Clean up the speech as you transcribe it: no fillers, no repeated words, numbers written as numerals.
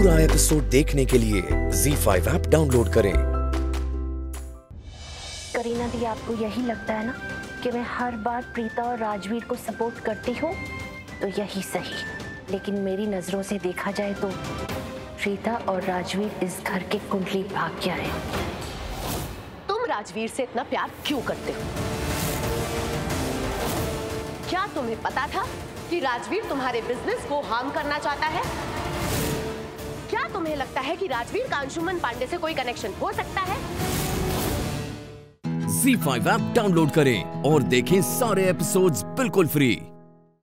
पूरा एपिसोड देखने के लिए ZEE5 ऐप डाउनलोड करें। करीना दी, आपको यही लगता है ना कि मैं हर बार प्रीता और राजवीर को सपोर्ट करती हूँ? तो यही सही, लेकिन मेरी नजरों से देखा जाए तो प्रीता और राजवीर इस घर के कुंडली भाग्य हैं। तुम राजवीर से इतना प्यार क्यों करते हो? क्या तुम्हें पता था कि राजवीर तुम्हारे बिजनेस को हार्म करना चाहता है? क्या तुम्हें लगता है कि राजवीर का अंशुमन पांडे से कोई कनेक्शन हो सकता है? ZEE5 ऐप डाउनलोड करें और देखें सारे एपिसोड्स बिल्कुल फ्री।